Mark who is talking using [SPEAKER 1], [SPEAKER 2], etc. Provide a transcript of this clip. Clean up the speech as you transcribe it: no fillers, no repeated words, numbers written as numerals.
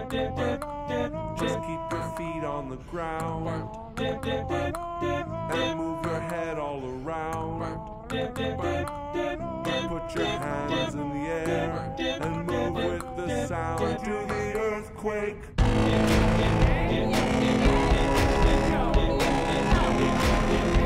[SPEAKER 1] Just keep your feet on the ground and move your head all around. Put your hands in the air and move with the sound. Do the earthquake.